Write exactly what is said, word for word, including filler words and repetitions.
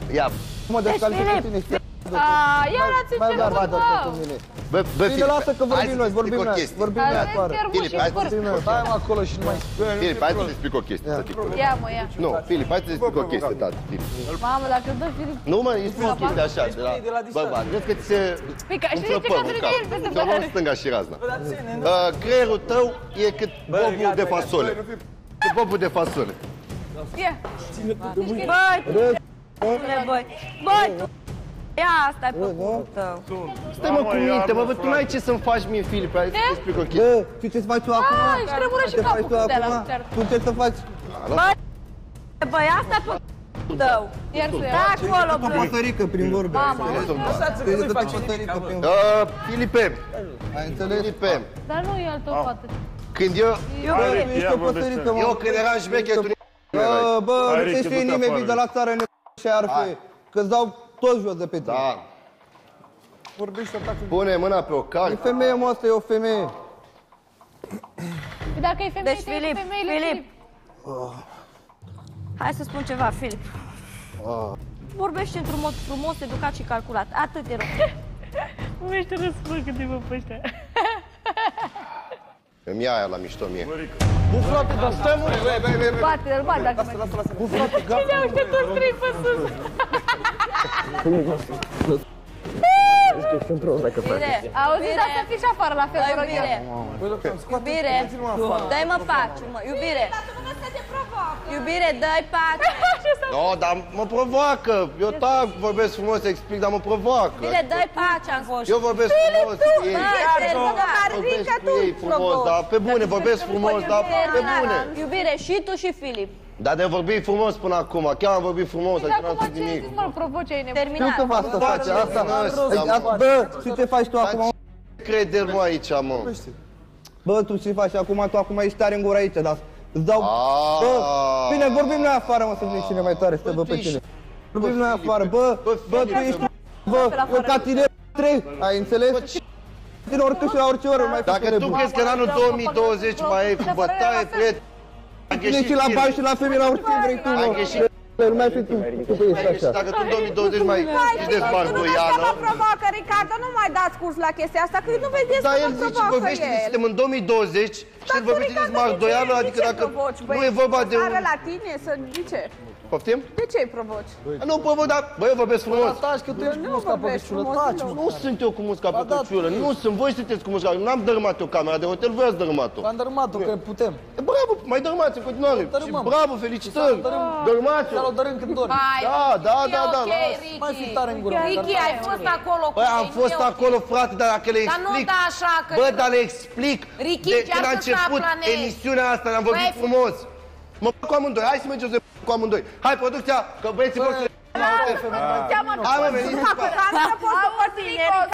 Ia. Mă descalifică tine. Aaa, iar ați început, bă! Bă, bă, Bine, lasă că vorbim noi, vorbim noi, vorbim noi afară. Filip, hai să-ți explic o chestie. Stai mă acolo și nu mai... Filip, hai să-ți explic o chestie. Ia, mă, ia. Nu, Filip, hai să-ți explic o chestie, tată. Mamă, dacă dă Filip... Nu, mă, îi spun o chestie așa, de la... Bă, bă, vezi că ți se... Păi, știi ce că trece el peste ți-o luăm stânga și razna. Creierul tău e cât bobul de fasole. Cât bobul de fasole. Ia. Băi, băi, băi, ia asta e păputul tău. Stai mă cu minte, mă, tu n-ai ce să-mi faci mie, Filip, hai să-ți explic o chestie. Bă, știi ce-ți faci tu acum? Ai, își tremură și capul cu de la ceartă. Tu ce să faci? Băi, băi, asta e păputul tău. Iar să Da, acolo, Tu băi. păsărică prin vorbe. Mama. Tu ești păsărică prin vorbe. Filipe, Ai înțeles? Filipe, Dar nu e al tău, poate. când eu... Bă, ești o păsărică, mă. Eu când eram șmecher, tu Bă, bă, nu te știe nimeni, vii de la țară și arfe. Că-ți dau toți jos de pe tine. Da. Pune mâna pe o E cal. femeie, mă, asta e o femeie. Dacă e femeie, Deci, te iei Filip, cu femeile, Filip. Hai să spun ceva, Filip. Vorbește într-un mod frumos, educat și calculat. Atât te rog. Nu ești răspundă-te-mă pe ăștia. Îmi ia aia la mișto mie. Bă, frate, dar stai, mă. Bate-l, bate, dacă mai... Bă, frate, gata. Cine uite toți trei pe sus? Bine, Auzi, dar să fii și afară la fel, vă rog eu. Iubire, dă-i-mă pace, mă, iubire. Iubire, dă-i pace. Nu, dar mă provoacă. Eu tac, vorbesc frumos, explic, dar mă provoacă. Bine, dă-i pace, am fost. Eu vorbesc frumos cu ei. Vorbesc cu ei frumos, dar pe bune, vorbesc frumos, dar pe bune. Iubire, și tu și Filip. Dar de vorbit frumos până acum, chiar am vorbit frumos, Dar adică n-am acum spus ce nimic. zici, mă, provoce, ai nebun? Știu Terminat. că asta face, asta. Asta, Bă, și ce faci tu acum? crede mă aici, mă. Bă, tu ce faci acum? Tu acum ești tare în gură aici, dar îți dau... Aaaa. Bă, bine, vorbim noi afară, mă, să zic cine mai tare stă, bă, pe tine. Vorbim noi afară, bă, bă, tu ești... Bă, eu ca tine trei, ai înțeles? Din oricât și la orice oră, mai Dacă tu crezi că în anul două mii douăzeci mai ai cu bătaie, prieten, a Tine greșit și la bani Filip. și la femei, la orice vrei tu, Ai mă. greșit. Nu mai fi tu, tu pe ești așa. Dacă tu în două mii douăzeci mai ești dezbardoiană. Nu mă provoacă, Ricardo, nu mai dați curs la chestia asta, că nu vedeți Dar că el mă zice, provoacă vorbește de el. suntem în două mii douăzeci și el vorbește de dezbardoiană, adică dacă nu e vorba de un... Are la tine să zice. Poftim? De ce îi provoci? Nu provoc, dar bă, eu vorbesc frumos. Taci că tu ești Nu musca pe vorbești căciulă, frumos, taci, nu. mă. Nu sunt eu cu musca pe da, căciulă, nu sunt, voi sunteți cu musca, n-am dărâmat eu camera de hotel, voi ați dărâmat-o. Am dărâmat-o, că putem. E bravo, mai dărâmați în continuare. Și Dărâmăm. bravo, felicitări. Dărâmați-o. Să-l dărâm când dori. Hai, Da, da, da, da. ok, las. Mai fi Ricky. tare în gură. Ricky, ai fost acolo cu Băi, am ei, fost nu e ok. acolo, frate, dar dacă le Dar nu explic... da așa, că... Bă, dar le explic. Ricky, De chiar când a să început saplanezi. emisiunea asta, am vorbit Băi, frumos. Mă fac cu amândoi, hai să mergem să cu amândoi. Hai, producția, că băieții vor să... Ți-am Hai, mă, veniți. Dacă nu poți să